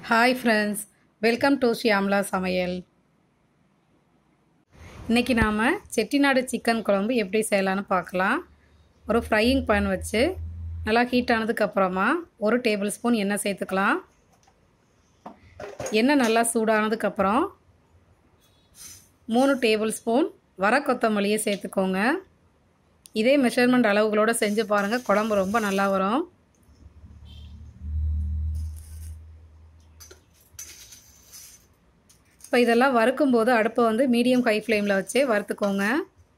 Hi friends, welcome to Shyamala சமையல். இன்றைக்கி நாம் செட்டிநாடு சிக்கன் குழம்பு எப்படி செய்யலான்னு பார்க்கலாம். ஒரு ஃப்ரையிங் பேன் வச்சு நல்லா ஹீட் ஆனதுக்கப்புறமா 1 டேபிள் ஸ்பூன் எண்ணெய் சேர்த்துக்கலாம். எண்ணெய் நல்லா சூடானதுக்கப்புறம் 3 டேபிள் ஸ்பூன் வர கொத்தமல்லியை சேர்த்துக்கோங்க. இதே மெஷர்மெண்ட் அளவுகளோடு செஞ்சு பாருங்கள், குழம்பு ரொம்ப நல்லா வரும். இப்போ இதெல்லாம் வறுக்கும்போது அடுப்பை வந்து மீடியம் ஹை ஃப்ளேமில் வச்சு வறுத்துக்கோங்க.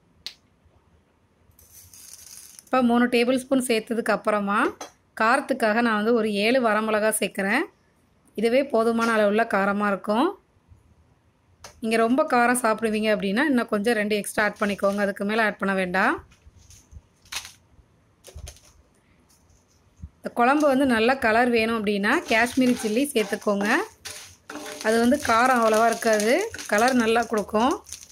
இப்போ 3 டேபிள் ஸ்பூன் சேர்த்ததுக்கு அப்புறமா காரத்துக்காக நான் வந்து ஒரு 7 வரமிளகா சேர்க்குறேன். இதுவே போதுமான அளவுள்ள காரமாக இருக்கும். நீங்கள் ரொம்ப காரம் சாப்பிடுவீங்க அப்படின்னா இன்னும் கொஞ்சம் 2 எக்ஸ்ட்ரா ஆட் பண்ணிக்கோங்க, அதுக்கு மேலே ஆட் பண்ண வேண்டாம். இந்த குழம்பு வந்து நல்லா கலர் வேணும் அப்படின்னா காஷ்மீரி சில்லி சேர்த்துக்கோங்க. அது வந்து காரம் அவ்வளோவா இருக்காது, கலர் நல்லா கொடுக்கும்.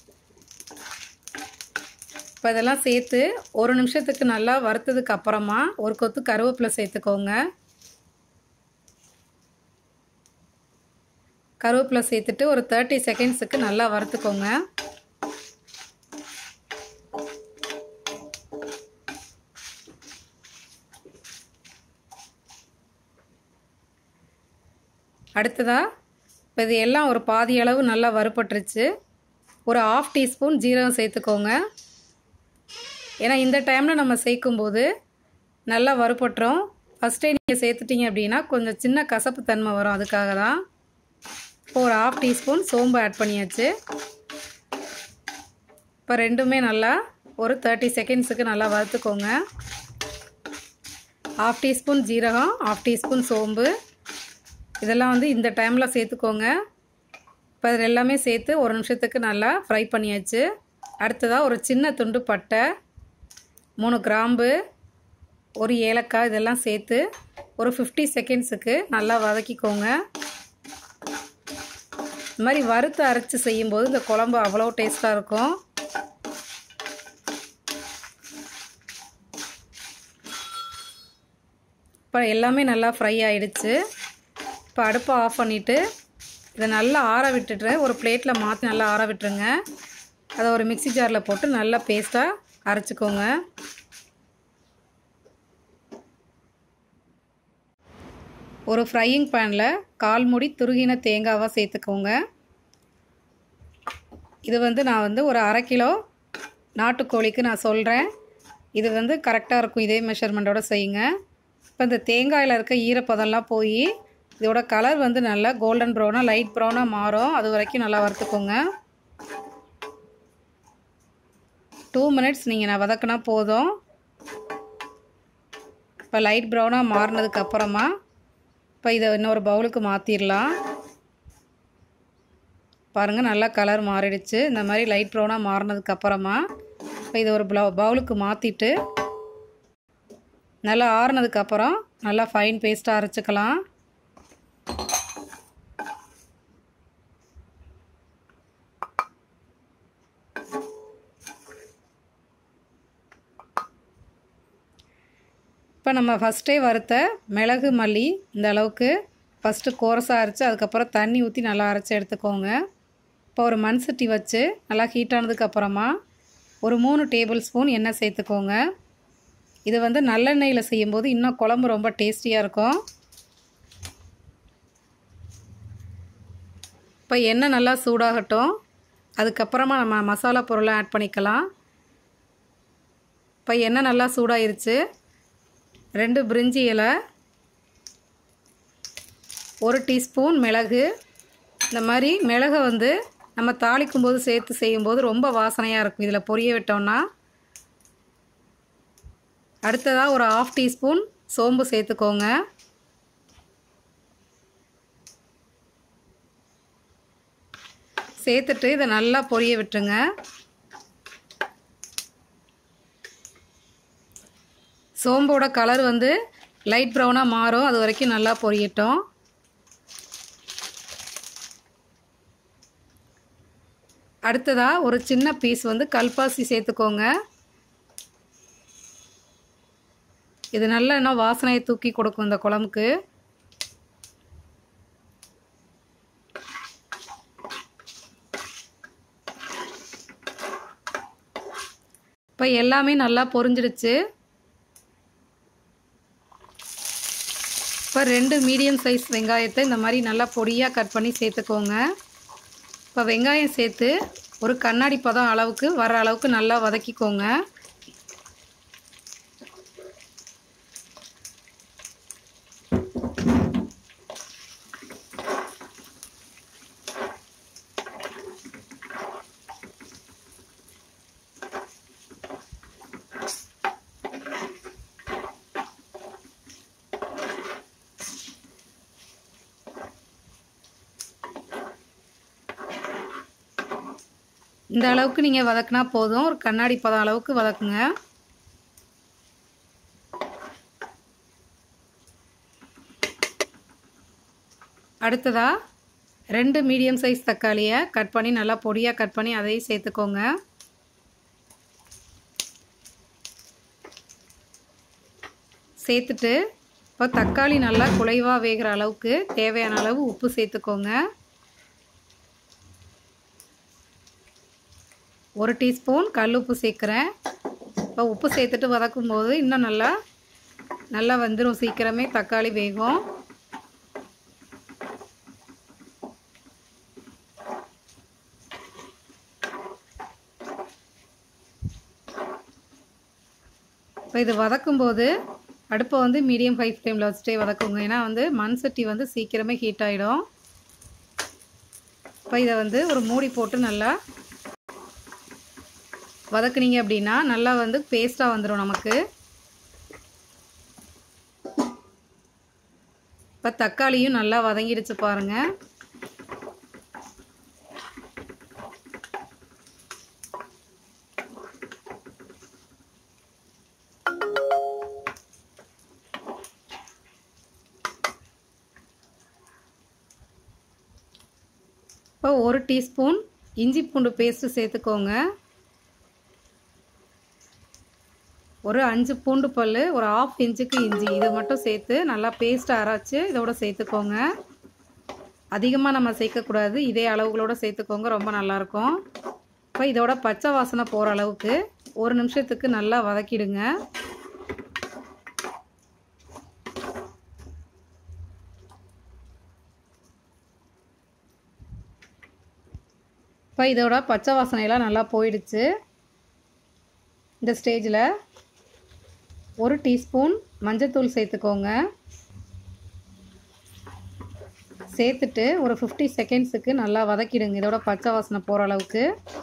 இப்போ இதெல்லாம் சேர்த்து 1 நிமிஷத்துக்கு நல்லா வறுத்ததுக்கு அப்புறமா ஒரு கொத்து கருவேப்பிலை சேர்த்துக்கோங்க. கருவேப்பிலை சேர்த்துட்டு ஒரு 30 செகண்ட்ஸுக்கு நல்லா வறுத்துக்கோங்க. அடுத்ததாக இப்போ இது எல்லாம் ஒரு பாதி அளவு நல்லா வறுபட்டுருச்சு. ஒரு 1/2 டீஸ்பூன் ஜீரகம் சேர்த்துக்கோங்க. ஏன்னா இந்த டைமில் நம்ம சேர்க்கும்போது நல்லா வறுபட்டுரும். ஃபஸ்ட்டே நீங்கள் சேர்த்துட்டிங்க அப்படின்னா கொஞ்சம் சின்ன கசப்பு தன்மை வரும், அதுக்காக தான். இப்போ ஒரு 1/2 டீஸ்பூன் சோம்பு ஆட் பண்ணியாச்சு. இப்போ ரெண்டுமே நல்லா ஒரு 30 செகண்ட்ஸுக்கு நல்லா வறுத்துக்கோங்க. 1/2 டீஸ்பூன் ஜீரகம், 1/2 டீஸ்பூன் சோம்பு இதெல்லாம் வந்து இந்த டைமில் சேர்த்துக்கோங்க. இப்போ இது எல்லாமே சேர்த்து 1 நிமிஷத்துக்கு நல்லா ஃப்ரை பண்ணியாச்சு. அடுத்ததாக ஒரு சின்ன துண்டு பட்டை, 3 கிராம்பு, ஒரு ஏலக்காய் இதெல்லாம் சேர்த்து ஒரு 50 செகண்ட்ஸுக்கு நல்லா வதக்கிக்கோங்க. இந்த மாதிரி வறுத்து அரைச்சி செய்யும்போது இந்த குழம்பு அவ்வளோ டேஸ்ட்டாக இருக்கும். இப்போ எல்லாமே நல்லா ஃப்ரை ஆகிடுச்சு. இப்போ அடுப்பை ஆஃப் பண்ணிவிட்டு இதை நல்லா ஆற விட்டுட்டு ஒரு பிளேட்டில் மாற்றி நல்லா ஆற விட்டுருங்க. அதை ஒரு மிக்ஸி ஜாரில் போட்டு நல்லா பேஸ்ட்டாக அரைச்சிக்கோங்க. ஒரு ஃப்ரையிங் பேனில் 1/4 மூடி துருகின தேங்காவாக சேர்த்துக்கோங்க. இது வந்து நான் வந்து ஒரு 1/2 கிலோ நாட்டுக்கோழிக்கு நான் சொல்கிறேன். இது வந்து கரெக்டாக இருக்கும், இதே மெஷர்மெண்ட்டோடு செய்யுங்க. இப்போ இந்த தேங்காயில் இருக்க ஈரப்பதம்லாம் போய் இதோட கலர் வந்து நல்லா கோல்டன் ப்ரௌனாக லைட் ப்ரௌனாக மாறும். அது வரைக்கும் நல்லா வறுத்துக்கோங்க. 2 மினிட்ஸ் நீங்கள் வதக்கினா போதும். இப்போ லைட் ப்ரௌனாக மாறினதுக்கப்புறமா இப்போ இதை இன்னொரு பவுலுக்கு மாற்றிடலாம். பாருங்கள், நல்லா கலர் மாறிடுச்சு. இந்த மாதிரி லைட் ப்ரௌனாக மாறினதுக்கப்புறமா இப்போ இதை ஒரு பவுலுக்கு மாற்றிட்டு நல்லா ஆறுனதுக்கப்புறம் நல்லா ஃபைன் பேஸ்ட்டாக அரைச்சிக்கலாம். இப்போ நம்ம ஃபஸ்ட்டே வறுத்த மிளகு மல்லி இந்த அளவுக்கு ஃபஸ்ட்டு கோரஸாக அரைச்சி அதுக்கப்புறம் தண்ணி ஊற்றி நல்லா அரைச்சி எடுத்துக்கோங்க. இப்போ ஒரு மண் சட்டி வச்சு நல்லா ஹீட் ஆனதுக்கப்புறமா ஒரு 3 டேபிள் ஸ்பூன் எண்ணெய் சேர்த்துக்கோங்க. இது வந்து நல்லெண்ணெயில் செய்யும்போது இன்னும் குழம்பு ரொம்ப டேஸ்டியாக இருக்கும். இப்போ எண்ணெய் நல்லா சூடாகட்டும், அதுக்கப்புறமா நம்ம மசாலா பொருளை ஆட் பண்ணிக்கலாம். இப்போ எண்ணெய் நல்லா சூடாயிருச்சு. 2 பிரிஞ்சி இலை, 1 டீஸ்பூன் மிளகு. இந்த மாதிரி மிளகை வந்து நம்ம தாளிக்கும் போது சேர்த்து செய்யும்போது ரொம்ப வாசனையாக இருக்கும் இதில் பொரிய விட்டோம்னா. அடுத்ததாக ஒரு 1/2 டீஸ்பூன் சோம்பு சேர்த்துக்கோங்க. சேர்த்துட்டு இதை நல்லா பொரிய விட்டுருங்க. சோம்போட கலர் வந்து லைட் ப்ரௌனாக மாறும், அது வரைக்கும் நல்லா பொரியட்டும். அடுத்ததாக ஒரு சின்ன பீஸ் வந்து கல்பாசி சேர்த்துக்கோங்க. இது நல்லா இன்னும் வாசனையை தூக்கி கொடுக்கும் இந்த குழம்புக்கு. இப்போ எல்லாமே நல்லா பொரிஞ்சிடுச்சு. இப்போ 2 மீடியம் சைஸ் வெங்காயத்தை இந்த மாதிரி நல்லா பொடியாக கட் பண்ணி சேர்த்துக்கோங்க. இப்போ வெங்காயம் சேர்த்து ஒரு கண்ணாடி பதம் அளவுக்கு வர அளவுக்கு நல்லா வதக்கிக்கோங்க. இந்த அளவுக்கு நீங்கள் வதக்குனா போதும். ஒரு கண்ணாடி பதம் அளவுக்கு வதக்குங்க. அடுத்ததாக 2 மீடியம் சைஸ் தக்காளியை கட் பண்ணி நல்லா பொடியாக கட் பண்ணி அதையும் சேர்த்துக்கோங்க. சேர்த்துட்டு இப்போ தக்காளி நல்லா குழைவாக வேகிற அளவுக்கு தேவையான அளவு உப்பு சேர்த்துக்கோங்க. 1 டீஸ்பூன் கல் உப்பு சேர்க்குறேன். இப்போ உப்பு சேர்த்துட்டு வதக்கும் போது இன்னும் நல்லா வந்துடும். சீக்கிரமே தக்காளி வேகும். இப்போ இது வதக்கும்போது அடுப்பை வந்து மீடியம் ஹை ஃப்ளேமில் வச்சுட்டே வதக்குங்க. ஏன்னா மண் சட்டி சீக்கிரமே ஹீட் ஆகிடும். இப்போ இதை ஒரு மூடி போட்டு நல்லா வதக்குனீங்க அப்படின்னா நல்லா பேஸ்ட்டாக வந்துடும் நமக்கு. இப்போ தக்காளியும் நல்லா வதங்கிடுச்சு பாருங்கள். இப்போ 1 டீஸ்பூன் இஞ்சி பூண்டு பேஸ்ட்டு சேர்த்துக்கோங்க. ஒரு 5 பூண்டு பல், ஒரு 1/2 இன்ச்சுக்கு இஞ்சி, இதை மட்டும் சேர்த்து நல்லா பேஸ்ட்டை அரைச்சி இதோட சேர்த்துக்கோங்க. அதிகமாக நம்ம சேர்க்கக்கூடாது. இதே அளவுகளோடு சேர்த்துக்கோங்க. ரொம்ப நல்லாயிருக்கும். இப்போ இதோட பச்சை வாசனை போகிற அளவுக்கு 1 நிமிஷத்துக்கு நல்லா வதக்கிடுங்க. இப்போ இதோட பச்சை வாசனையெல்லாம் நல்லா போயிடுச்சு. இந்த ஸ்டேஜில் 1 டீஸ்பூன் மஞ்சத்தூள் சேர்த்துக்கோங்க. சேர்த்துட்டு ஒரு 50 செகண்ட்ஸுக்கு நல்லா வதக்கிடுங்க. இதோட பச்சை வாசனை போகிற அளவுக்கு.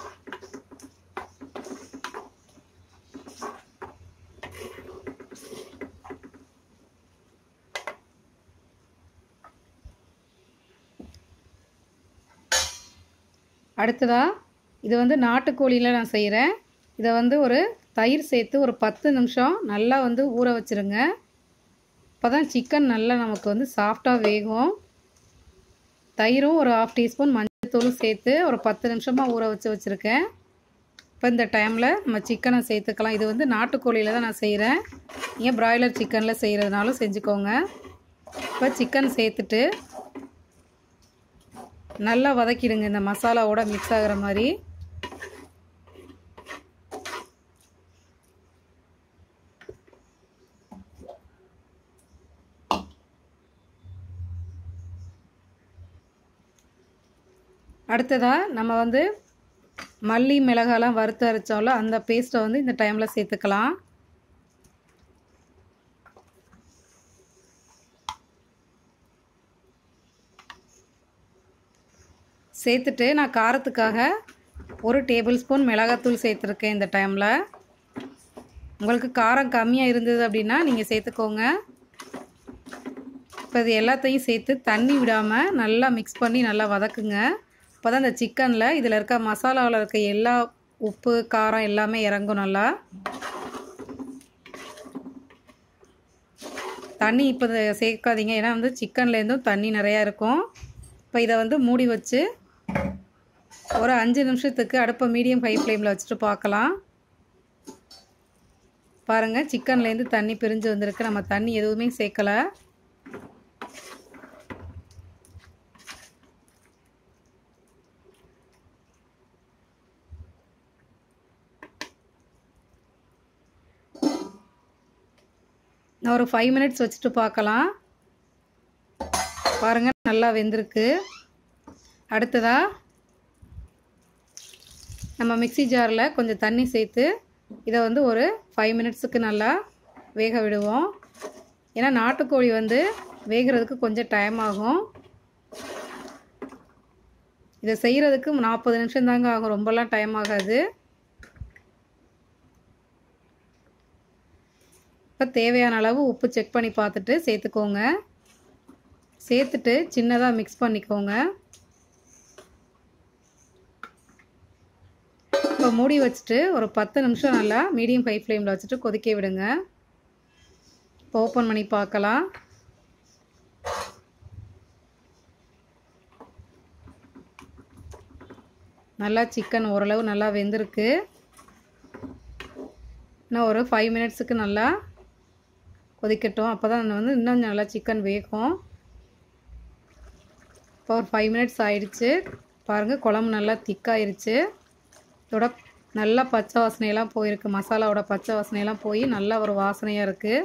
அடுத்ததாக இது நாட்டுக்கோழியில் நான் செய்கிறேன். இதை ஒரு தயிர் சேர்த்து ஒரு 10 நிமிஷம் நல்லா ஊற வச்சுருங்க. அப்போ தான் சிக்கன் நல்லா நமக்கு சாஃப்டாக வேகும். தயிரும் ஒரு 1/2 டீஸ்பூன் மஞ்சள்தூளும் சேர்த்து ஒரு 10 நிமிஷமாக ஊற வச்சுருக்கேன். இப்போ இந்த டைமில் நம்ம சிக்கனை சேர்த்துக்கலாம். இது நாட்டுக்கோழியில் தான் நான் செய்கிறேன். நீங்கள் பிராய்லர் சிக்கனில் செய்கிறதுனாலும் செஞ்சுக்கோங்க. இப்போ சிக்கன் சேர்த்துட்டு நல்லா வதக்கிடுங்க. இந்த மசாலாவோட மிக்ஸ் ஆகிற மாதிரி. அடுத்ததாக நம்ம மல்லி மிளகாலாம் வறுத்து அரைச்சோம்ல, அந்த பேஸ்ட்டை இந்த டைமில் சேர்த்துக்கலாம். சேர்த்துட்டு நான் காரத்துக்காக 1 டேபிள் ஸ்பூன் மிளகாத்தூள் சேர்த்துருக்கேன். இந்த டைமில் உங்களுக்கு காரம் கம்மியாக இருந்தது அப்படின்னா நீங்கள் சேர்த்துக்கோங்க. இப்போ இது எல்லாத்தையும் சேர்த்து தண்ணி விடாமல் நல்லா மிக்ஸ் பண்ணி நல்லா வதக்குங்க. அப்போ தான் இந்த சிக்கனில் இதில் இருக்க மசாலாவில் இருக்க எல்லா உப்பு காரம் எல்லாமே இறங்கும் நல்லா. தண்ணி இப்போ சேர்க்காதீங்க. ஏன்னா சிக்கன்லேருந்தும் தண்ணி நிறையா இருக்கும். இப்போ இதை மூடி வச்சு ஒரு 5 நிமிஷத்துக்கு அடுப்பை மீடியம் ஹை ஃப்ளேமில் வச்சுட்டு பார்க்கலாம். பாருங்கள், சிக்கன்லேருந்து தண்ணி பிரிஞ்சு வந்திருக்கு. நம்ம தண்ணி எதுவுமே சேர்க்கலை. நான் ஒரு 5 மினிட்ஸ் வச்சுட்டு பார்க்கலாம். பாருங்கள், நல்லா வெந்திருக்கு. அடுத்ததாக நம்ம மிக்ஸி ஜாரில் கொஞ்சம் தண்ணி சேர்த்து இதை வந்து ஒரு 5 மினிட்ஸுக்கு நல்லா வேக விடுவோம். ஏன்னா நாட்டுக்கோழி வந்து வேகிறதுக்கு கொஞ்சம் டைம் ஆகும். இதை செய்கிறதுக்கு 40 நிமிஷம் தாங்க ஆகும், ரொம்பலாம் டைம் ஆகாது. இப்போ தேவையான அளவு உப்பு செக் பண்ணி பார்த்துட்டு சேர்த்துக்கோங்க. சேர்த்துட்டு சின்னதாக மிக்ஸ் பண்ணிக்கோங்க. இப்போ மூடி வச்சுட்டு ஒரு 10 நிமிஷம் நல்லா மீடியம் ஹை ஃப்ளேமில் வச்சுட்டு கொதிக்க விடுங்க. இப்போ ஓப்பன் பண்ணி பார்க்கலாம். நல்லா சிக்கன் ஓரளவு நல்லா வெந்திருக்கு. இன்னும் ஒரு 5 மினிட்ஸுக்கு நல்லா கொதிக்கட்டும். அப்போ தான் வந்து இன்னும் நல்லா சிக்கன் வேகும். இப்போ ஒரு 5 மினிட்ஸ் ஆயிடுச்சு. பாருங்கள், குழம்பு நல்லா திக்காயிருச்சு. இதோட நல்லா பச்சை வாசனையெல்லாம் போயிருக்கு. மசாலாவோட பச்சை வாசனையெல்லாம் போய் நல்லா ஒரு வாசனையாக இருக்குது.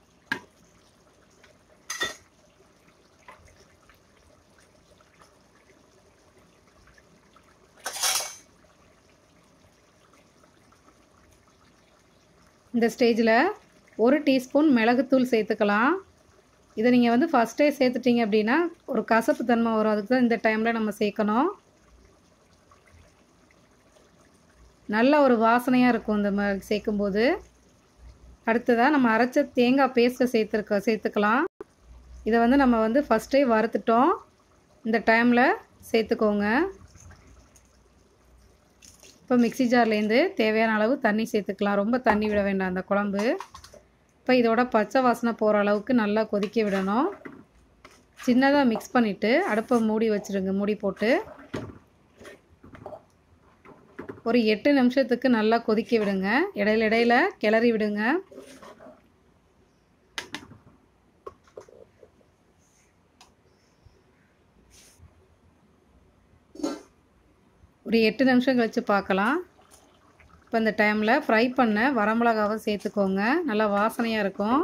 இந்த ஸ்டேஜில் 1 டீஸ்பூன் மிளகுத்தூள் சேர்த்துக்கலாம். இதை நீங்கள் வந்து ஃபஸ்ட்டே சேர்த்துட்டிங்க அப்படின்னா ஒரு கசப்பு தன்மை வரும். அதுக்கு தான் இந்த டைமில் நம்ம சேர்க்கணும். நல்ல ஒரு வாசனையாக இருக்கும் இந்த மாதிரி சேர்க்கும்போது. அடுத்ததாக நம்ம அரைச்ச தேங்காய் பேஸ்ட்டை சேர்த்துக்கலாம். இதை வந்து நம்ம வந்து ஃபஸ்ட்டே வறுத்துட்டோம். இந்த டைமில் சேர்த்துக்கோங்க. இப்போ மிக்ஸி ஜார்லேருந்து தேவையான அளவு தண்ணி சேர்த்துக்கலாம். ரொம்ப தண்ணி விட வேண்டாம் அந்த குழம்பு. இப்போ இதோட பச்சை வாசனை போகிற அளவுக்கு நல்லா கொதிக்க விடணும். சின்னதாக மிக்ஸ் பண்ணிவிட்டு அடுப்பை மூடி வச்சுருங்க. மூடி போட்டு ஒரு 8 நிமிஷத்துக்கு நல்லா கொதிக்க விடுங்க. இடையில கிளறி விடுங்க. ஒரு 8 நிமிஷம் கழித்து பார்க்கலாம். இப்போ இந்த டைமில் ஃப்ரை பண்ண வரமிளகாவை சேர்த்துக்கோங்க. நல்லா வாசனையாக இருக்கும்.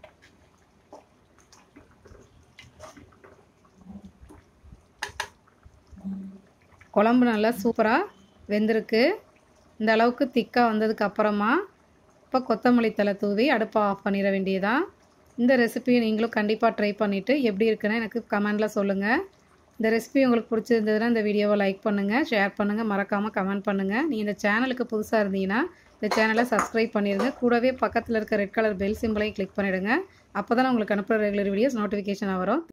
குழம்பு நல்லா சூப்பராக வெந்திருக்கு. இந்த அளவுக்கு திக்காக வந்ததுக்கு அப்புறமா இப்போ கொத்தமல்லி தழை தூவி அடுப்பை ஆஃப் பண்ணிட வேண்டியதான். இந்த ரெசிபியை நீங்களும் கண்டிப்பாக ட்ரை பண்ணிவிட்டு எப்படி இருக்குன்னு எனக்கு கமெண்டில் சொல்லுங்கள். இந்த ரெசிபி உங்களுக்கு பிடிச்சிருந்ததுன்னா இந்த வீடியோவை லைக் பண்ணுங்கள், ஷேர் பண்ணுங்கள், மறக்காமல் கமெண்ட் பண்ணுங்கள். நீங்கள் இந்த சேனலுக்கு புதுசாக இருந்தீங்கன்னா இந்த சேனலை சப்ஸ்கிரைப் பண்ணிடுங்க. கூடவே பக்கத்தில் இருக்க ரெட் கலர் பெல் சிம்பிளையும் கிளிக் பண்ணிவிடுங்க. அப்போ தான் உங்களுக்கு அனுப்புகிற ரெகுலர் வீடியோஸ் நோட்டிஃபிகேஷனாக வரும்.